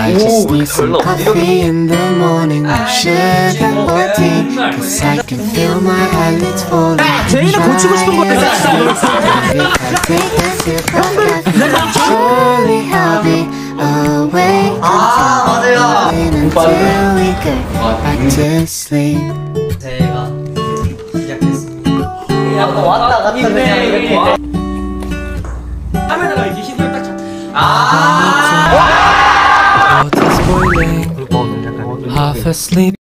I just need some coffee in the morning, no sugar or tea, cause I can feel my eyelids falling. 제이는 고치고 싶은 거 있어. Surely I'll be awake until we get back to sleep. 제가 시작했습니다. 약간 왔다 갔다 그냥 이렇게 카메라가 이렇게 흰을 딱 잡고. Water's boiling, half asleep